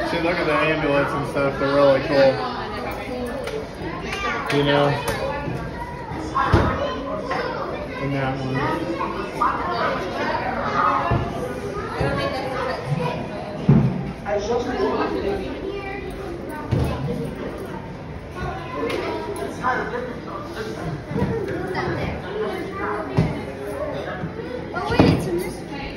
See, look at the amulets and stuff. They're really cool. You know? And that one. Oh, wait, it's in this way.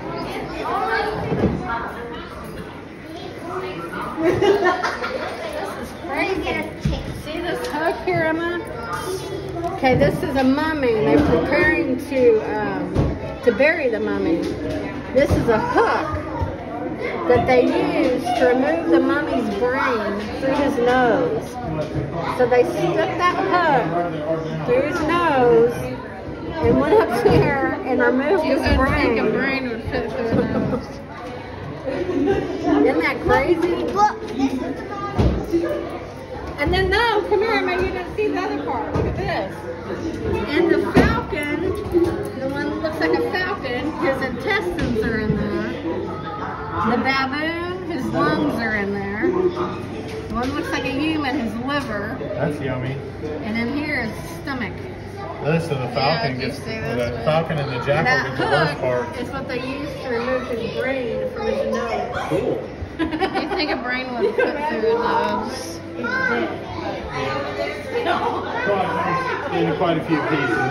See this hook here, Emma? Okay, this is a mummy. They're preparing to bury the mummy. This is a hook that they use to remove the mummy's brain through his nose. So they stuck that hook through his nose and went up here and removed his brain. A brain would fit through the nose. Isn't that crazy? And then, no, come here, Emma, you didn't see the other part. Look at this. And the falcon, the one that looks like a falcon, his intestines are in there. The baboon, his lungs are in there. The one that looks like a human, his liver. That's yummy. And in here is stomach. This is the falcon. Yeah, Gets, the the falcon and the jackal That get the worst part. hook is what they use to remove his brain from his nose. Cool. You think a brain would fit through a nose? In quite a few pieces.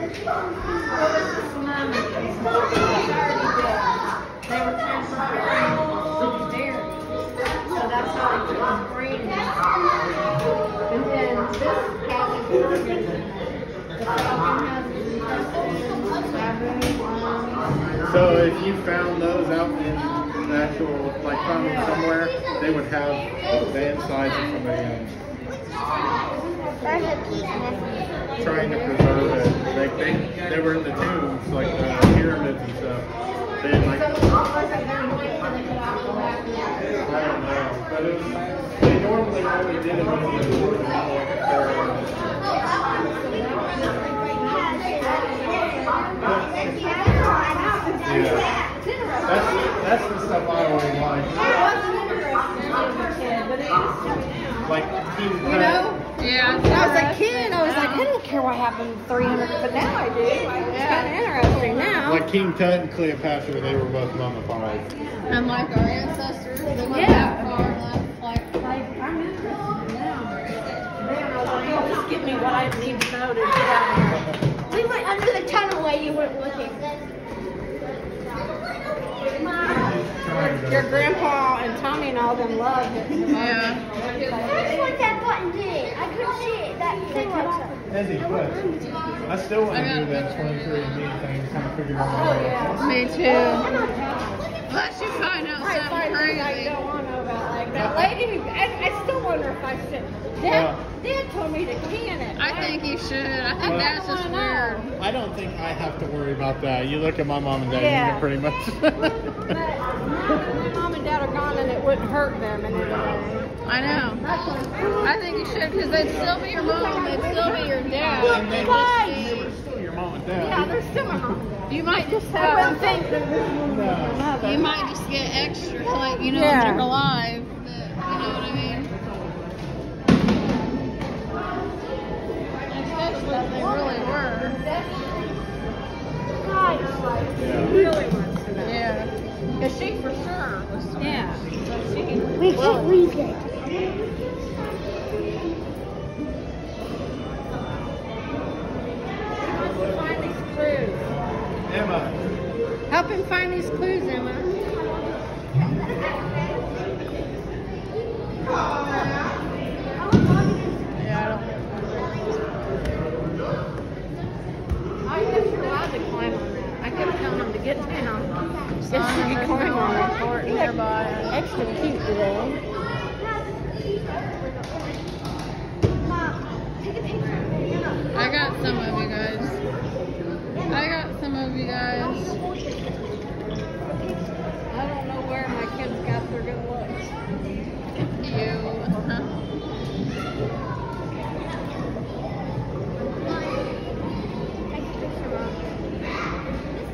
They were transferring there. So that's how they put his brain in. And then this has his organs in it. The falcon has his intestines, baboon, lungs. So if you found those out in the actual, like found them somewhere, they would have the insides of somebody trying to preserve it. They were in the tombs, like the pyramids and stuff. They had like, I don't know, but it was, they normally only did it when you were like yeah. That's the stuff I always liked. Like King Tut. You know? Yeah. When I was a kid, I was like, I don't care what happened 300, but now I do. It's kind of interesting now. Like King Tut and Cleopatra, they were both mummified. And like our ancestors, they went Yeah. that far left, like I know. Just give me what I need to know to get out of here. We went under the tunnel while you weren't looking. Your grandpa and Tommy and all them love it. yeah. That's what that button did. I couldn't see it. That thing was up. Ezzy, what? I still want to do that 23andMe thing, kind of figure out Oh, yeah. Me too. Unless you find out I something I crazy. don't want to know about like that lady. I still wonder if I should. Dad told me to can it. I think you should. I think that's just weird. I don't think I have to worry about that. You look at my mom and dad, Yeah. pretty much. But my mom and dad are gone, and it wouldn't hurt them in any way. I know. I think you should, because they'd still be your mom, they'd still be your dad. And they Guys! were still your mom and dad. Yeah, they're still my mom. You might just I have, wouldn't think that this woman was my mother. you might just get extra, like, you know, Yeah. if they're alive. That, you know what I mean? Especially if they really were. Really wants to know. Yeah. Because she for sure was. Yeah. So she. We can't read it. Find these clues. Emma. Help him find these clues, Emma. Yeah, I guess you're allowed to climb on that. I kept telling him to get down. Yes, you can climb on it. fort nearby. Extra cute today. I got some of you guys. I got some of you guys. I don't know where my kids got their good looks. You.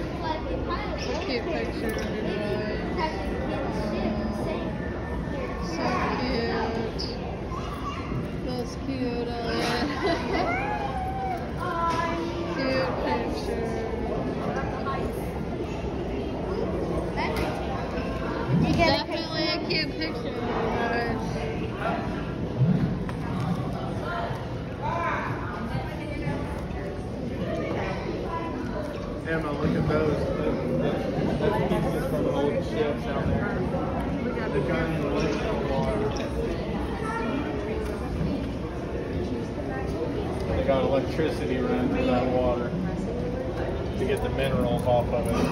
Cute picture of you guys. Look at those. Those pieces from the old ships out there. They've got in the lake of water. They got electricity running through that water to get the minerals off of it.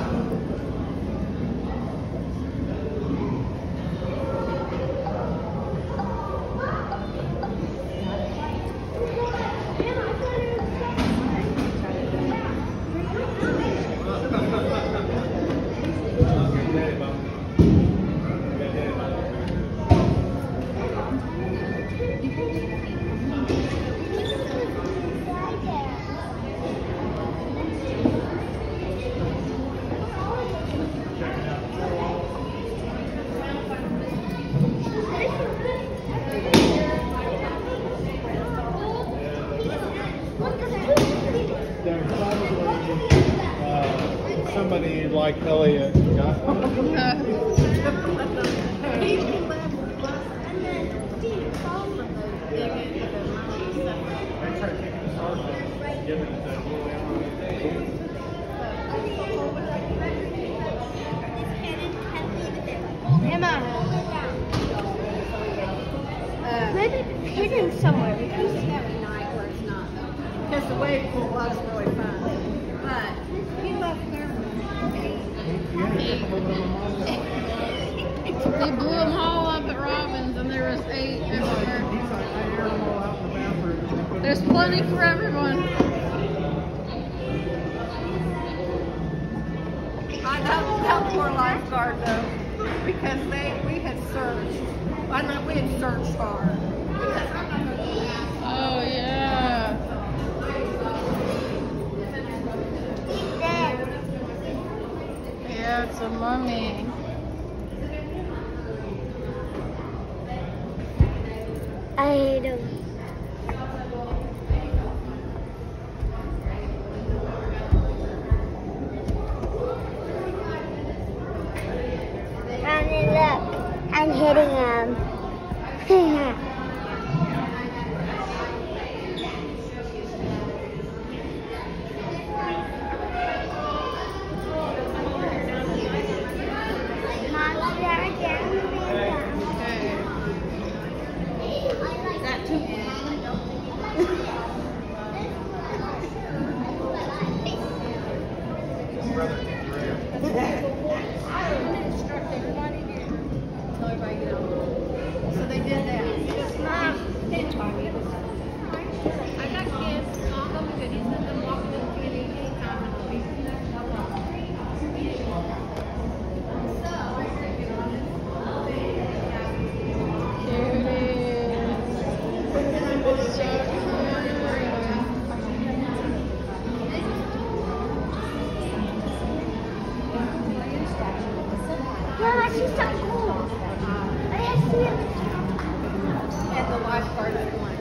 Somebody like Elliot got Emma. Maybe it's hidden somewhere because night where it's not though. Because the wave pool was really fun. But he left They blew them all up at Robbins, and there was 8 everywhere. There's plenty for everyone. I know that poor lifeguard though, because we had searched. I know we had searched hard. Oh yeah. Yeah, it's a mummy. I hate him. Mommy, look. I'm hitting him. So they did that. Mom. I got kids, all them goodies, and them walking in the community anytime. Yeah, she's so cool. I have to see it. And the lifeguard at once.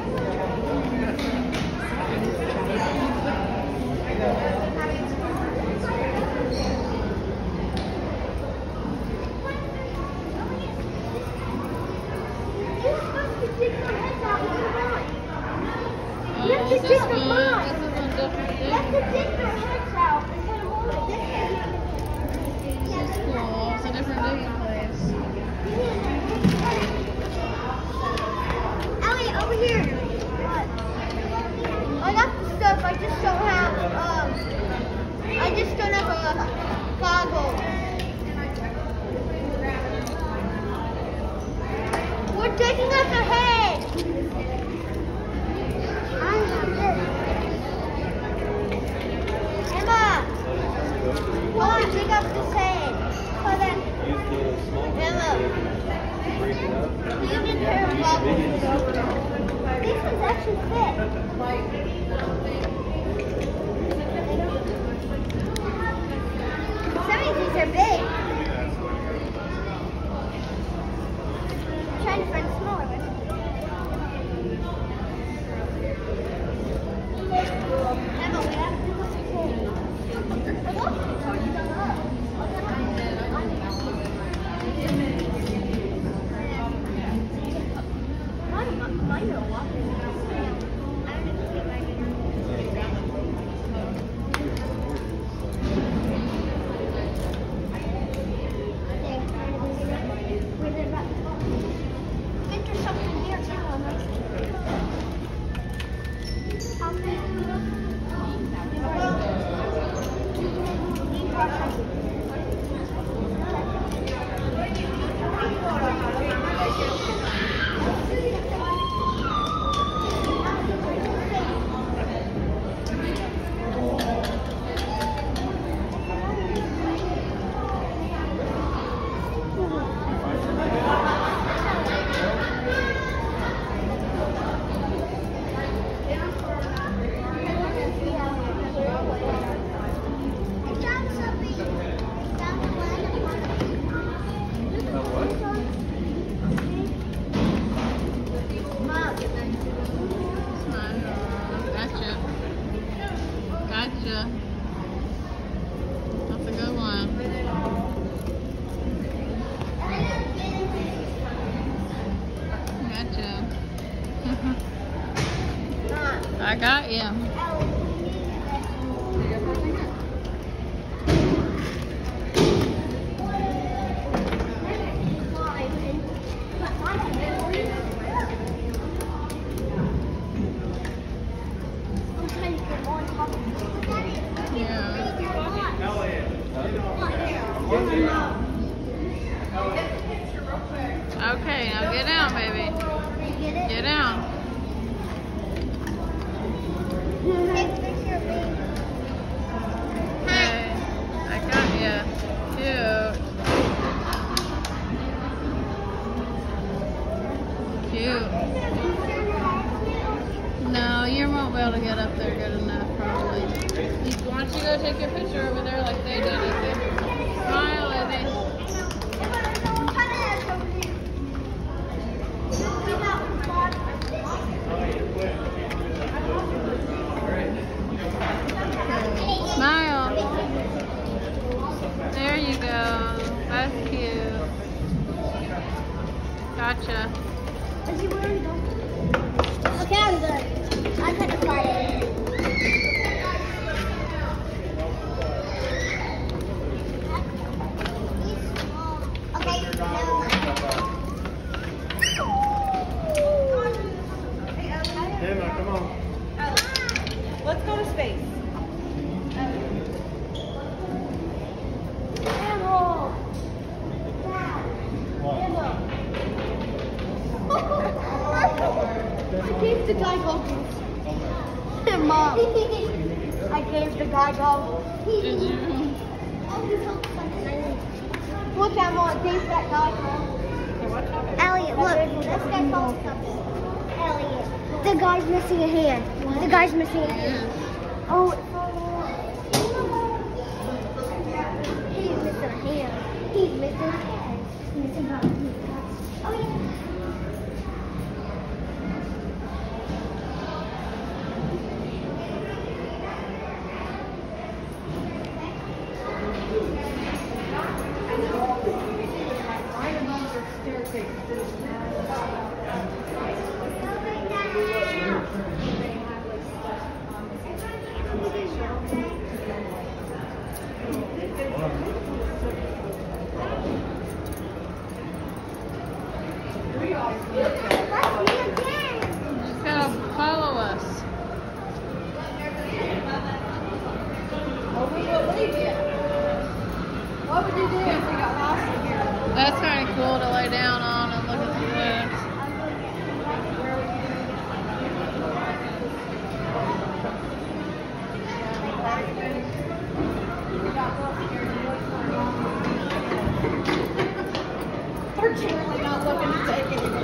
You're supposed to stick your heads out with the line. Oh, You have to this stick is your good. line. This is a different You thing. have to stick your heads out and put them on. This This is cool. It's a different digging place. Ellie, over here. I got the stuff. I just don't have goggles. We're digging up ahead. I have this. Emma, come on, dig up this head. So that Emma, you can hear goggles. This one's actually fit. Some of these are big. I'm trying to find a smaller one. Emma, we have to look at Mine are walking. I don't know if I got you. Okay, now get down, baby. Get down. Okay, I got you. Cute. No, you won't be able to get up there good enough, probably. Why don't you go take your picture over there like they did? Okay? Smile, Lizzie. Smile. There you go. That's cute. Gotcha. Okay, I'm good. I cut the fire. Okay, Emma, come on. Let's go to space. I gave the guy goggles. Mom. I gave the guy goggles. Did you? Look, Emma, I gave that guy goggles. Elliot, look. This guy called something. Elliot. The guy's missing a hand. The guy's missing a hand. Oh, it's all wrong. He's missing a hand. He's missing a hand. He's missing a hand. Oh, yeah. Just gotta follow us. What would you do if we got lost in here? That's kind of cool to lay down on and look at the cliffs. They're generally not looking to take anything.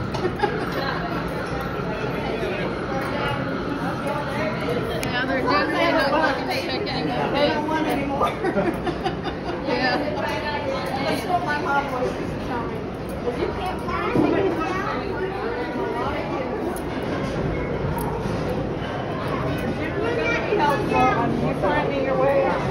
Yeah, they're definitely not looking to check anymore. They don't want anymore. Yeah. That's what my mom always used to tell me. If you can't find anything down, you're going to be helpful on you finding your way out.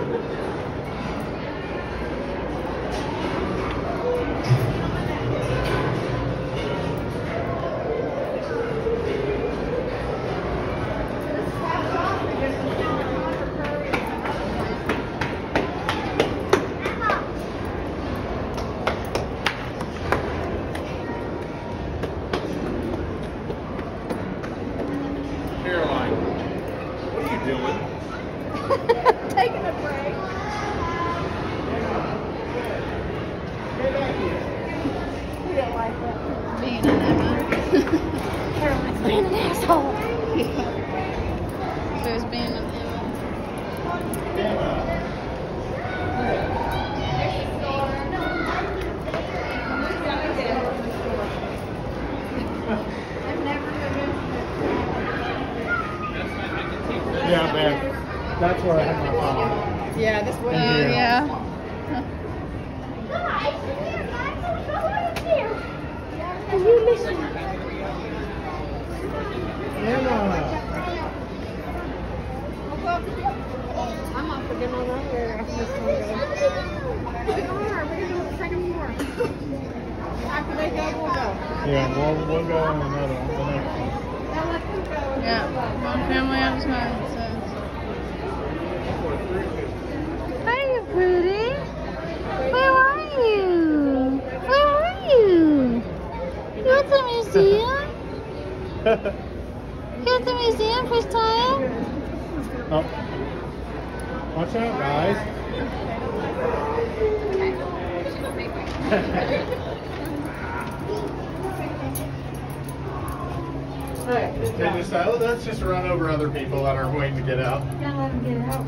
Caroline, what are you doing? Taking a break. We don't like that. Being an Emma. Caroline's being an asshole. There's being an Emma. Yeah, man. That's where I had my phone. Yeah, this way. Oh, yeah. Guys, here, guys, I'm so right here. Are you missing? Emma. I'm not forgetting all that where after this one goes. We are. We're going to go to the second floor. After they go, we'll go. Yeah, we'll go on another one, the next one. Now let's Yeah, one family at a time. So. Hi, pretty. Where are you? Where are you? You at the museum? You at the museum first time? Oh. Watch out, guys. They just say, oh, let's just run over other people that are waiting to get out. Gotta let them get out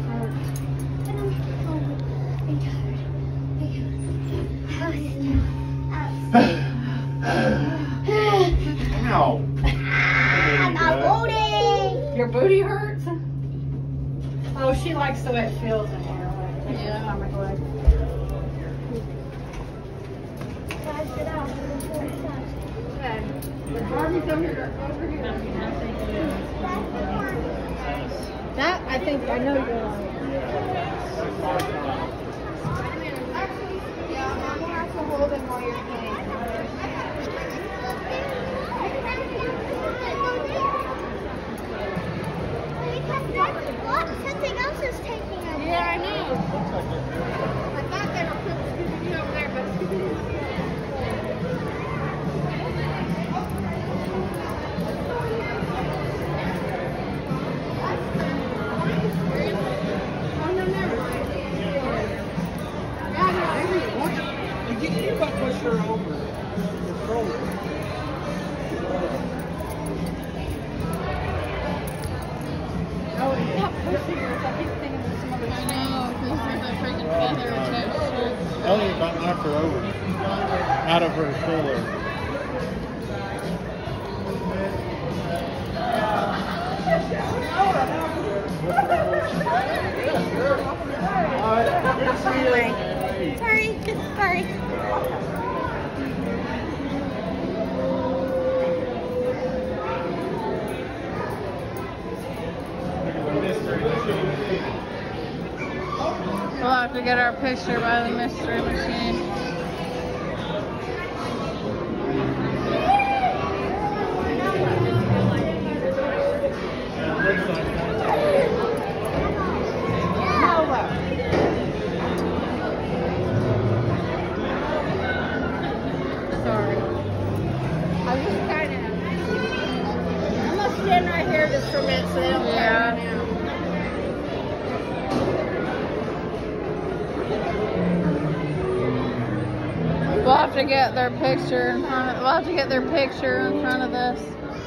Ow. My booty. Your booty hurts? Oh, she likes the way it feels in here. Yeah. Stomach leg. Guys, get out. Okay. Barbie, come here. Over here. That, I think, I know you're like. Yeah, I'm gonna have to hold him while you're playing. Look, something else is taking us. Yeah, I know. I thought they were putting Scooby-Doo over there, but I know, because the freaking feather attached. Ellie about knocked her over. Out of her stroller. Sorry. We'll have to get our picture by the mystery machine. Sorry. I was just kind of. I'm gonna stand right here just for a minute so they don't Yeah. tire me out. We'll have to get their picture in front of. We'll have to get their picture in front of this.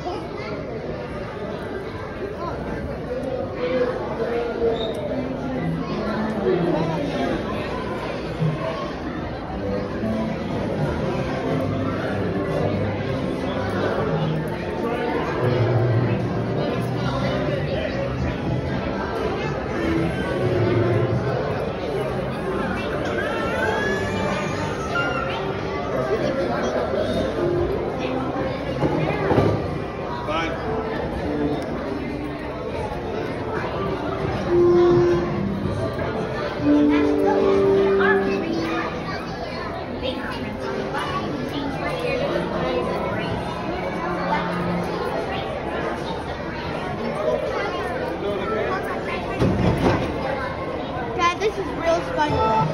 Dad, this is real SpongeBob.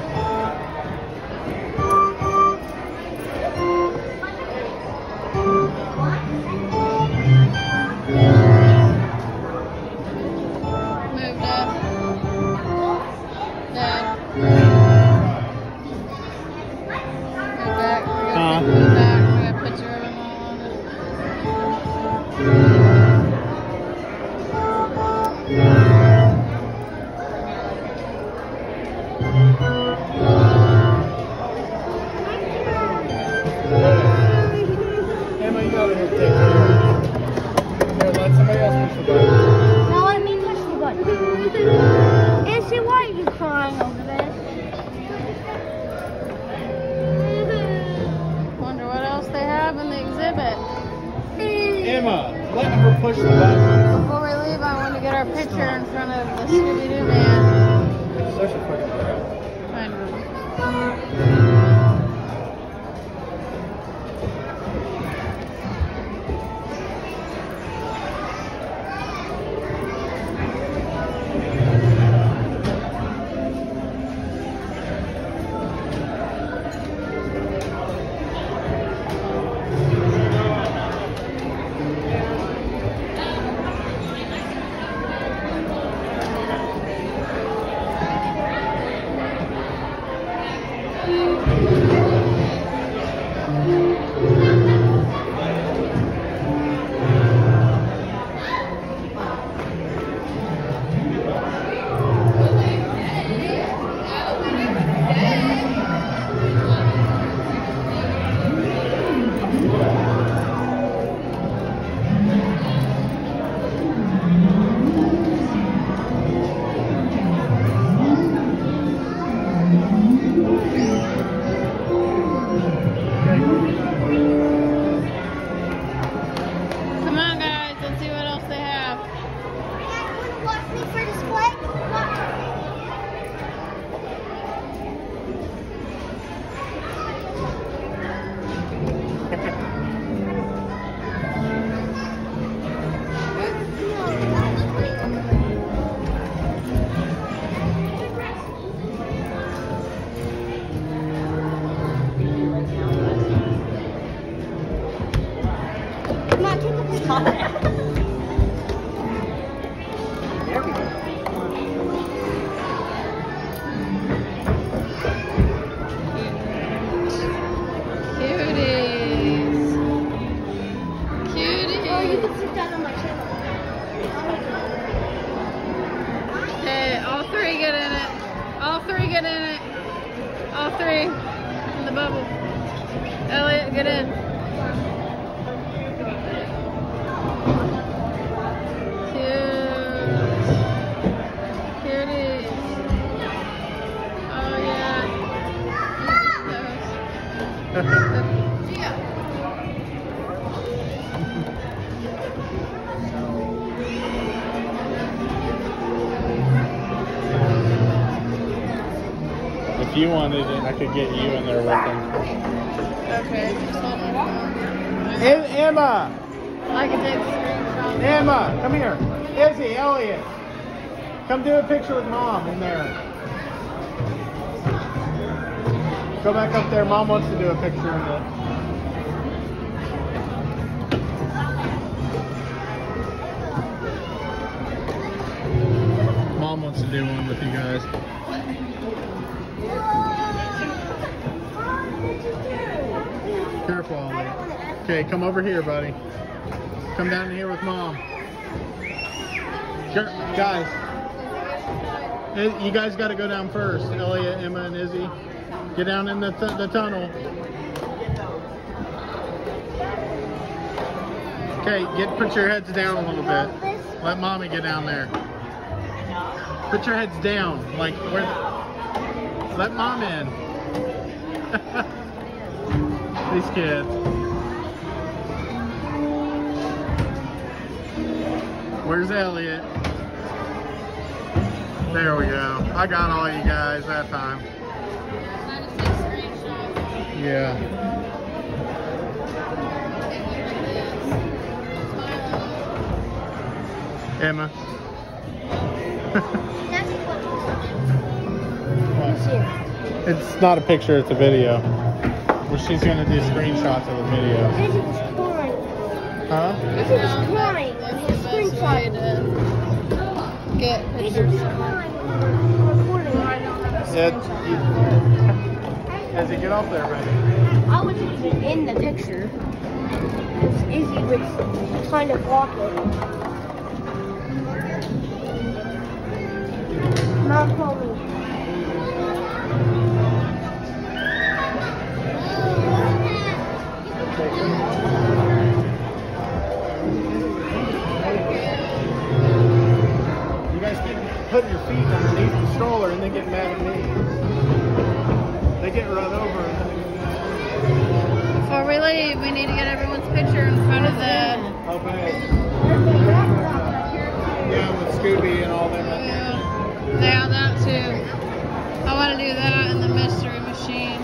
Move, Dad. Dad. Move back. Move back. We got a picture of them all on it. Emma, you gotta take care of it. Here, let somebody else push the button. Now let me push the button. Izzy, why are you crying over this? Wonder what else they have in the exhibit. Emma, let her push the button. Before we leave, I want to get our picture in front of the Scooby-Doo man. Such a fucking crap. I know. There we go. Cuties. Cuties. Oh, you can sit down on my channel. Okay, all three get in it. All three get in it. All three in the bubble. Elliot, get in. Cute. Cuties. Oh yeah. Gia. If you wanted it, I could get you in there with them. Okay. Emma! I can take a screenshot. Emma, come here. Izzy, Elliot. Come do a picture with Mom in there. Go back up there. Mom wants to do a picture in it. Mom wants to do one with you guys. Careful, Elliot. Okay, come over here, buddy. Come down here with Mom. Sure, guys. You guys got to go down first. Elliot, Emma, and Izzy. Get down in the tunnel. Okay, put your heads down a little bit. Let Mommy get down there. Put your heads down, like where. Let Mom in. These kids. Where's Elliot? There we go. I got all you guys that time. I just take screenshots. Yeah. Emma. It's not a picture, it's a video. Well, she's going to do screenshots of the video. Izzy was crying. Huh? Izzy was crying. That's the best way to get Izzy pictures. was crying. Recording right now. As you get off there, baby. I wasn't even in the picture. Because Izzy was kind of walking. Mom told me. You guys keep putting your feet underneath the stroller and then get mad at me. They get run over. Before we leave, we need to get everyone's picture in front of the. Oh, bad. Yeah, with Scooby and all them. Yeah, that too. I want to do that in the mystery machine.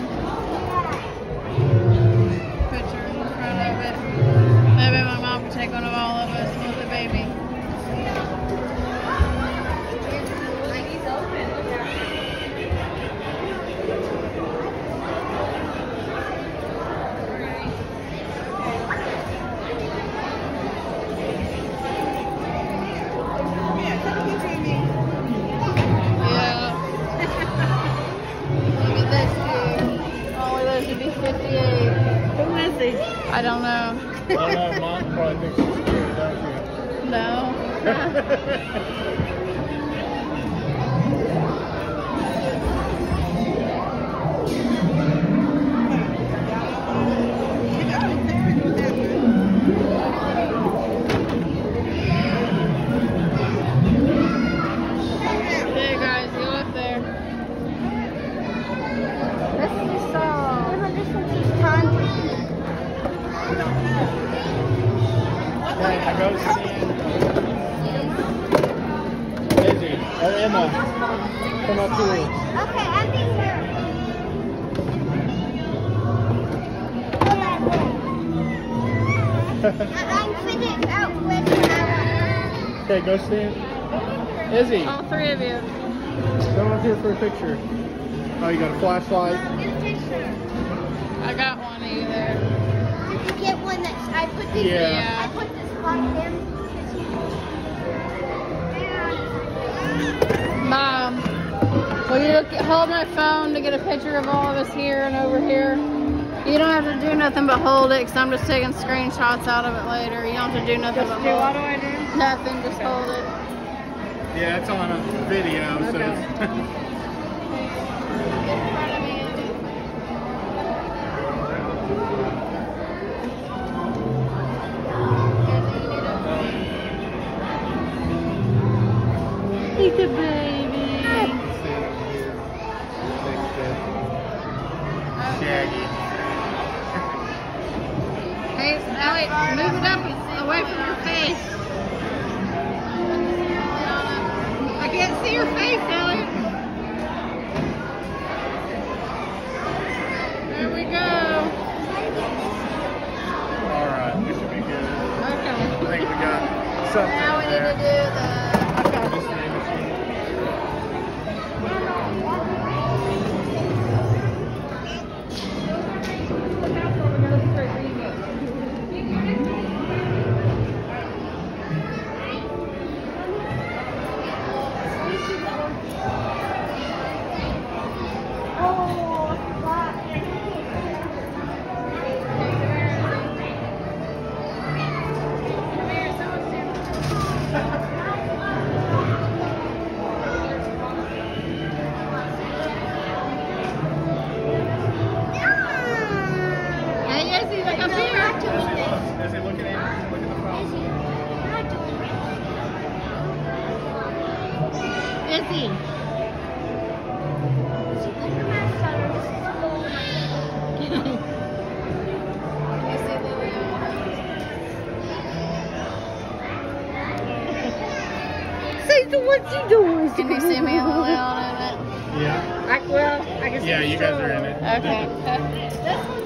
Picture in front of it. Maybe my mom can take one of all of us with the baby. I don't know. Oh, no, Mom probably thinks it's scary, don't you? No. Hey guys, go up there. This one's time. Okay, I go see Izzy or Emma. Come up here. Okay, I'll be here. Go that way. I'm figuring out which one I want. Okay, go stand. Izzy, All three of you. come up here for a picture. Oh, you got a flashlight? Get a picture. I got one of you there. Did you get one that I put this? Yeah. I put this bottom hold my phone to get a picture of all of us here and over here. You don't have to do nothing but hold it, because I'm just taking screenshots out of it later. You don't have to do nothing but hold. What do I do? Nothing, just hold it. Yeah, it's on a video, so. Okay. He's a baby. Shaggy. Hey, Elliot, move it up away from your face. I can't see your face, Elliot. There we go. Alright, we should be good. Okay. I think we got something Now we need there. to do the. Mystery machine. Hey, Izzy, look up here. Is he looking at you? Look at the phone. Izzy. Say, so what's he doing? Can you see me and Lily on it? Yeah. I can Yeah, see you guys are in it. Okay. This one